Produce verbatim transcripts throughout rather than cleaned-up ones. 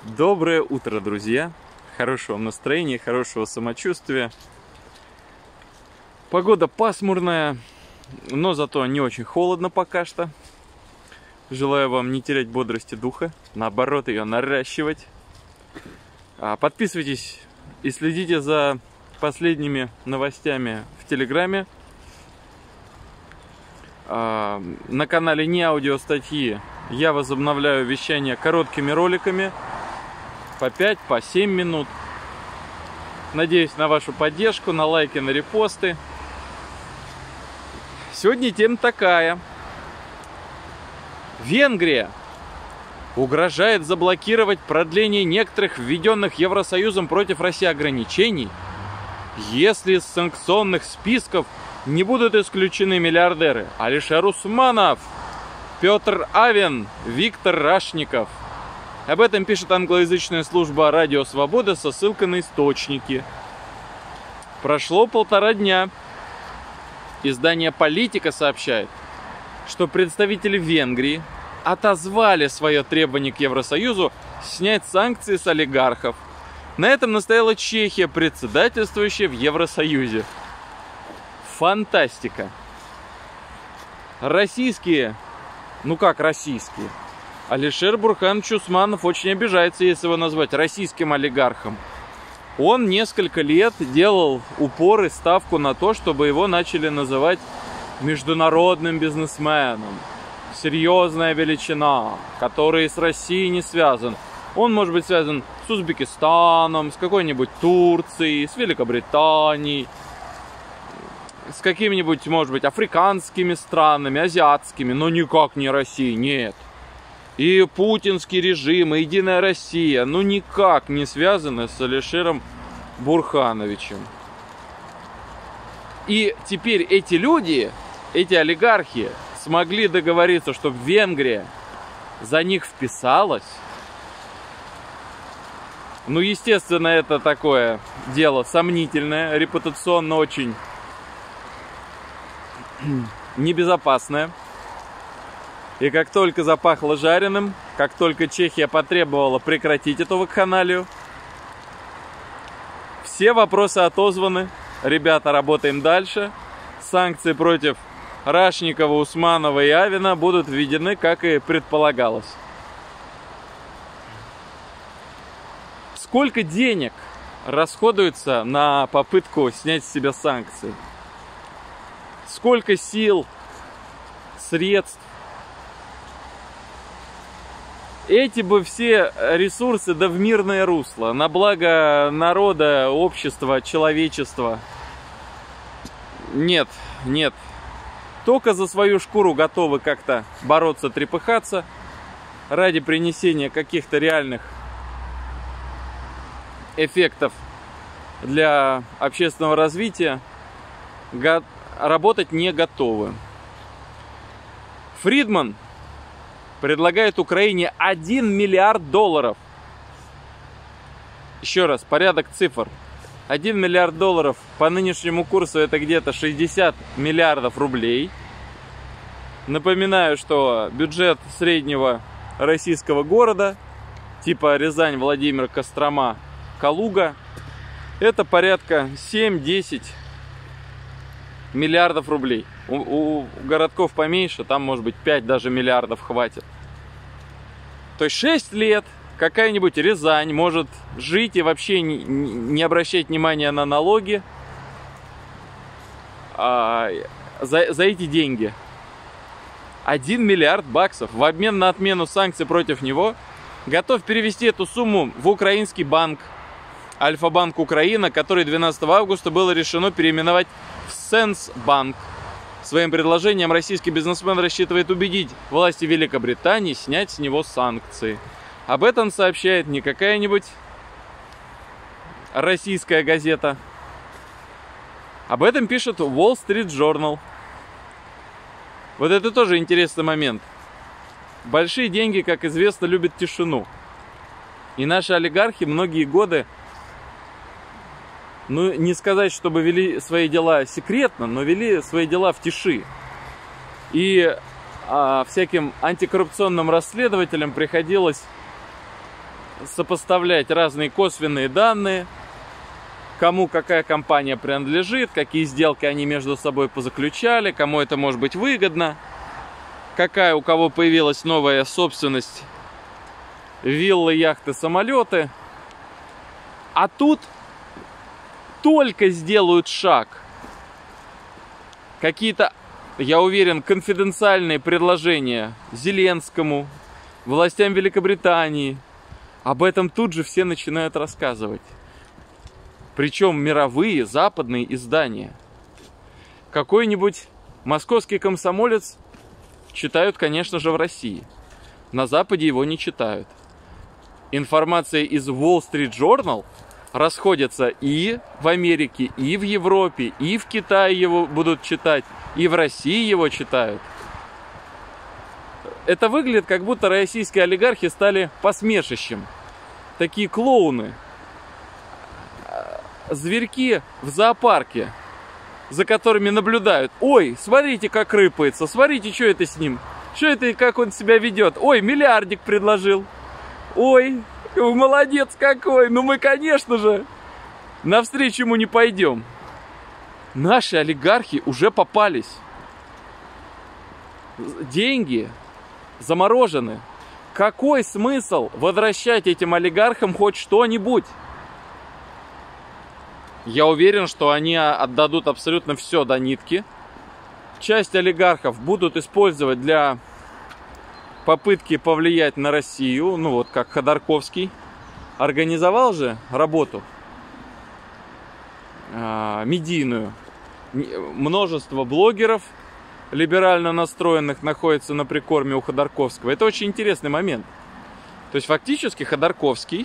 Доброе утро, друзья! Хорошего настроения, хорошего самочувствия. Погода пасмурная, но зато не очень холодно пока что. Желаю вам не терять бодрости духа, наоборот, ее наращивать. Подписывайтесь и следите за последними новостями в Телеграме. На канале Не Аудио Статьи я возобновляю вещание короткими роликами. По пять, по семь минут. Надеюсь на вашу поддержку, на лайки, на репосты. Сегодня тема такая. Венгрия угрожает заблокировать продление некоторых введенных Евросоюзом против России ограничений, если из санкционных списков не будут исключены миллиардеры Алишер Усманов, Петр Авен, Виктор Рашников. Об этом пишет англоязычная служба Радио Свобода со ссылкой на источники. Прошло полтора дня. Издание «Политика» сообщает, что представители Венгрии отозвали свое требование к Евросоюзу снять санкции с олигархов. На этом настояла Чехия, председательствующая в Евросоюзе. Фантастика. Российские, ну как российские, Алишер Бурханович Усманов очень обижается, если его назвать российским олигархом. Он несколько лет делал упор и ставку на то, чтобы его начали называть международным бизнесменом. Серьезная величина, который с Россией не связан. Он может быть связан с Узбекистаном, с какой-нибудь Турцией, с Великобританией, с какими-нибудь, может быть, африканскими странами, азиатскими, но никак не Россией, нет. И путинский режим, и Единая Россия, ну никак не связаны с Алишером Бурхановичем. И теперь эти люди, эти олигархи, смогли договориться, чтобы Венгрия за них вписалась. Ну, естественно, это такое дело сомнительное, репутационно очень небезопасное. И как только запахло жареным, как только Чехия потребовала прекратить эту вакханалию, все вопросы отозваны. Ребята, работаем дальше. Санкции против Рашникова, Усманова и Авена будут введены, как и предполагалось. Сколько денег расходуется на попытку снять с себя санкции? Сколько сил, средств? Эти бы все ресурсы да в мирное русло, на благо народа, общества, человечества. Нет, нет. Только за свою шкуру готовы как-то бороться, трепыхаться ради принесения каких-то реальных эффектов для общественного развития. Го- работать не готовы. Фридман предлагает Украине один миллиард долларов. Еще раз, порядок цифр. один миллиард долларов по нынешнему курсу это где-то шестьдесят миллиардов рублей. Напоминаю, что бюджет среднего российского города, типа Рязань, Владимир, Кострома, Калуга, это порядка семь-десять миллиардов рублей. У, у городков поменьше, там может быть пять даже миллиардов хватит. То есть шесть лет какая-нибудь Рязань может жить и вообще не, не обращать внимания на налоги а, за, за эти деньги. один миллиард баксов в обмен на отмену санкций против него готов перевести эту сумму в украинский банк Альфа-банк Украина, который двенадцатого августа было решено переименовать в Сенсбанк. Своим предложением российский бизнесмен рассчитывает убедить власти Великобритании снять с него санкции. Об этом сообщает не какая-нибудь российская газета. Об этом пишет Wall Street Journal. Вот это тоже интересный момент. Большие деньги, как известно, любят тишину. И наши олигархи многие годы, ну, не сказать, чтобы вели свои дела секретно, но вели свои дела в тиши. И а, всяким антикоррупционным расследователям приходилось сопоставлять разные косвенные данные, кому какая компания принадлежит, какие сделки они между собой позаключали, кому это может быть выгодно, какая у кого появилась новая собственность, виллы, яхты, самолеты. А тут только сделают шаг, какие-то, я уверен, конфиденциальные предложения Зеленскому, властям Великобритании, об этом тут же все начинают рассказывать. Причем мировые западные издания. Какой-нибудь московский комсомолец читают, конечно же, в России. На Западе его не читают. Информация из Wall Street Journal расходится и в Америке, и в Европе, и в Китае его будут читать, и в России его читают. Это выглядит, как будто российские олигархи стали посмешищем. Такие клоуны. Зверьки в зоопарке, за которыми наблюдают. Ой, смотрите, как рыпается, смотрите, что это с ним. Что это, как он себя ведет. Ой, миллиардик предложил. Ой, молодец какой. Ну мы, конечно же, навстречу ему не пойдем. Наши олигархи уже попались. Деньги заморожены. Какой смысл возвращать этим олигархам хоть что-нибудь? Я уверен, что они отдадут абсолютно все до нитки. Часть олигархов будут использовать для попытки повлиять на Россию. Ну вот как Ходорковский. Организовал же работу э, медийную. Множество блогеров либерально настроенных находится на прикорме у Ходорковского. Это очень интересный момент. То есть фактически Ходорковский,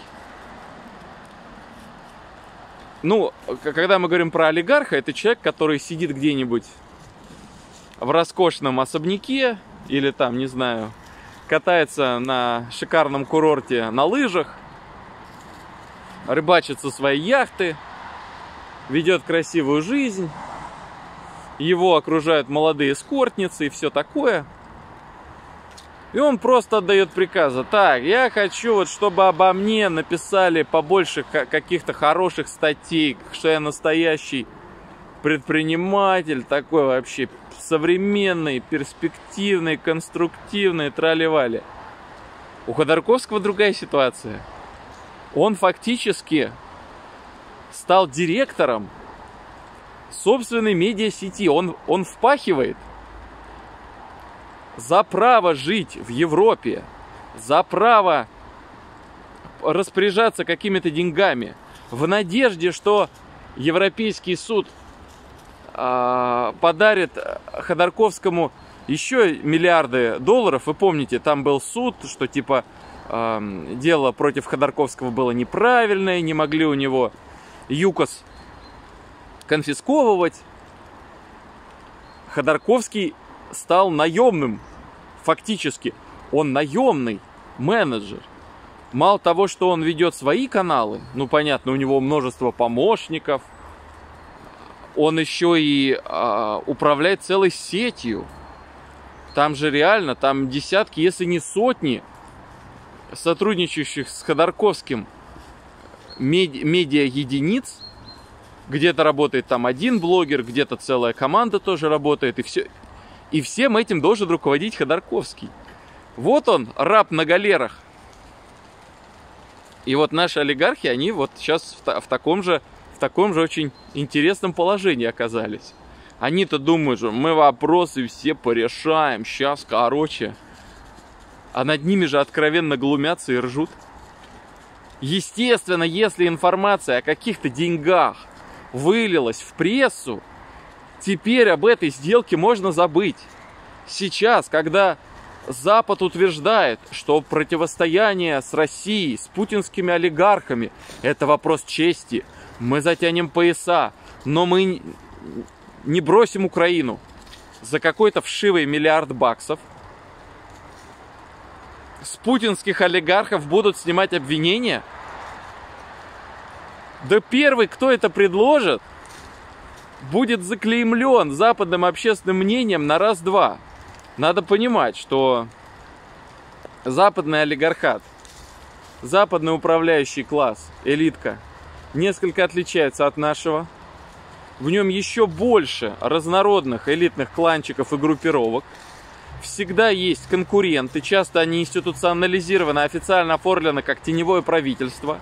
ну, когда мы говорим про олигарха, это человек, который сидит где-нибудь в роскошном особняке или там, не знаю, катается на шикарном курорте на лыжах, рыбачит со своей яхты, ведет красивую жизнь, его окружают молодые эскортницы и все такое. И он просто отдает приказы. Так, я хочу, вот, чтобы обо мне написали побольше каких-то хороших статей, что я настоящий предприниматель, такой вообще современный, перспективный, конструктивный, трали-вали. У Ходорковского другая ситуация. Он фактически стал директором собственной медиасети. Он, он впахивает за право жить в Европе, за право распоряжаться какими-то деньгами, в надежде, что Европейский суд э, подарит Ходорковскому еще миллиарды долларов. Вы помните, там был суд, что типа э, дело против Ходорковского было неправильное, не могли у него ЮКОС конфисковывать. Ходорковский стал наемным, фактически. Он наемный менеджер. Мало того, что он ведет свои каналы, ну, понятно, у него множество помощников, он еще и э, управляет целой сетью. Там же реально, там десятки, если не сотни сотрудничающих с Ходорковским меди- медиа-единиц. Где-то работает там один блогер, где-то целая команда тоже работает, и все. И всем этим должен руководить Ходорковский. Вот он, раб на галерах. И вот наши олигархи, они вот сейчас в, в, таком же, в таком же очень интересном положении оказались. Они-то думают, что мы вопросы все порешаем, сейчас, короче. А над ними же откровенно глумятся и ржут. Естественно, если информация о каких-то деньгах вылилась в прессу, теперь об этой сделке можно забыть. Сейчас, когда Запад утверждает, что противостояние с Россией, с путинскими олигархами – это вопрос чести, мы затянем пояса, но мы не бросим Украину за какой-то вшивый миллиард баксов. С путинских олигархов будут снимать обвинения. Да первый, кто это предложит, будет заклеймлен западным общественным мнением на раз-два. Надо понимать, что западный олигархат западный управляющий класс, элитка, несколько отличается от нашего. В нем еще больше разнородных элитных кланчиков и группировок. Всегда есть конкуренты, часто они институционализированы, официально оформлены как теневое правительство.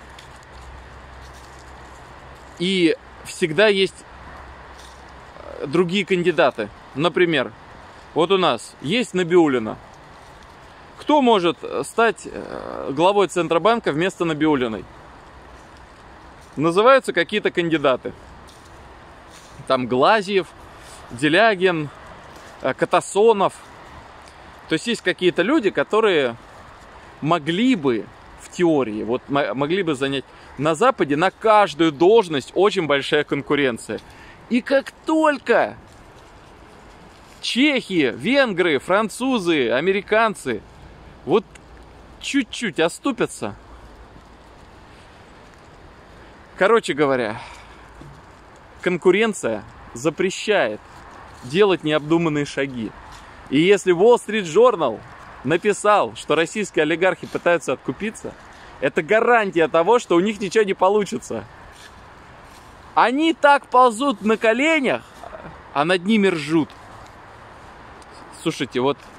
И всегда есть другие кандидаты. Например, вот у нас есть Набиуллина. Кто может стать главой Центробанка вместо Набиуллиной? Называются какие-то кандидаты. Там Глазьев, Делягин, Катасонов. То есть есть какие-то люди, которые могли бы в теории, вот могли бы занять на Западе на каждую должность очень большая конкуренция. И как только чехи, венгры, французы, американцы вот чуть-чуть оступятся. Короче говоря, конкуренция запрещает делать необдуманные шаги. И если Wall Street Journal написал, что российские олигархи пытаются откупиться, это гарантия того, что у них ничего не получится. Они так ползут на коленях, а над ними ржут. Слушайте, вот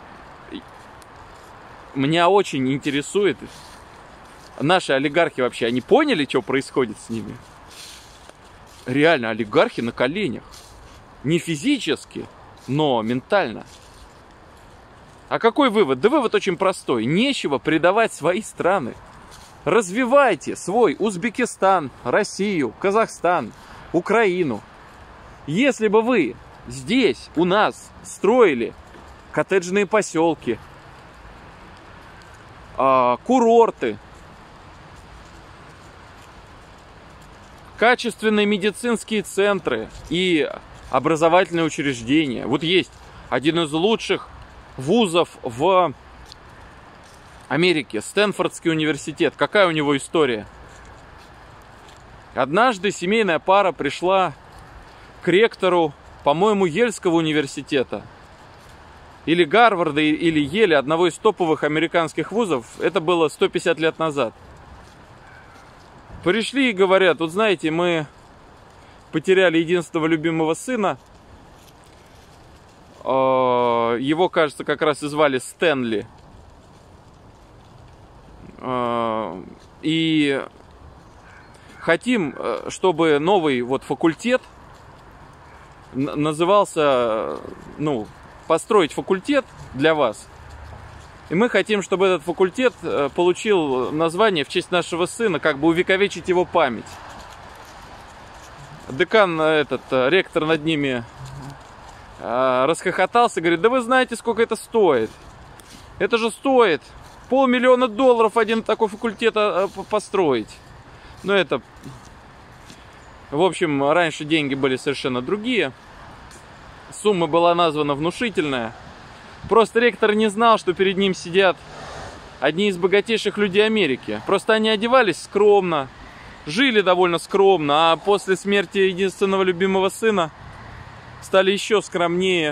меня очень интересует, наши олигархи вообще, они поняли, что происходит с ними? Реально, олигархи на коленях. Не физически, но ментально. А какой вывод? Да вывод очень простой. Нечего предавать свои страны. Развивайте свой Узбекистан, Россию, Казахстан, Украину. Если бы вы здесь, у нас, строили коттеджные поселки, курорты, качественные медицинские центры и образовательные учреждения. Вот есть один из лучших вузов в Америке, Стэнфордский университет. Какая у него история? Однажды семейная пара пришла к ректору, по-моему, Ельского университета. Или Гарварда, или Еля, одного из топовых американских вузов. Это было сто пятьдесят лет назад. Пришли и говорят: вот знаете, мы потеряли единственного любимого сына. Его, кажется, как раз и звали Стэнли. И хотим, чтобы новый вот факультет назывался, ну, построить факультет для вас. И мы хотим, чтобы этот факультет получил название в честь нашего сына, как бы увековечить его память. Декан, этот, ректор над ними расхохотался, говорит: да вы знаете, сколько это стоит? Это же стоит полмиллиона долларов один такой факультет построить. Ну это... В общем, раньше деньги были совершенно другие. Сумма была названа внушительная. Просто ректор не знал, что перед ним сидят одни из богатейших людей Америки. Просто они одевались скромно, жили довольно скромно, а после смерти единственного любимого сына стали еще скромнее.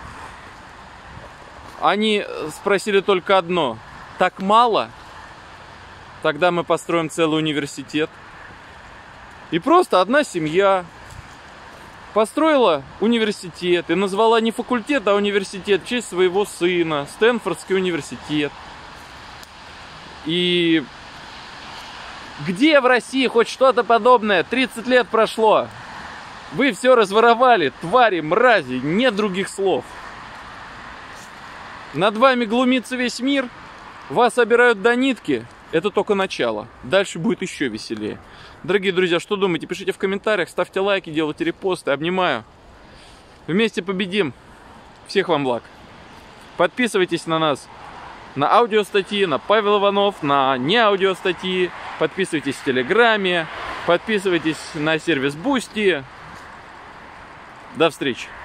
Они спросили только одно: так мало? Тогда мы построим целый университет. И просто одна семья построила университет и назвала не факультет, а университет в честь своего сына. Стэнфордский университет. И где в России хоть что-то подобное? тридцать лет прошло. Вы все разворовали, твари, мрази, нет других слов. Над вами глумится весь мир, вас обирают до нитки. Это только начало. Дальше будет еще веселее. Дорогие друзья, что думаете? Пишите в комментариях, ставьте лайки, делайте репосты. Обнимаю. Вместе победим. Всех вам благ. Подписывайтесь на нас на аудиостатьи, на Павел Иванов, на неаудиостатьи. Подписывайтесь в Телеграме. Подписывайтесь на сервис Boosty. До встречи.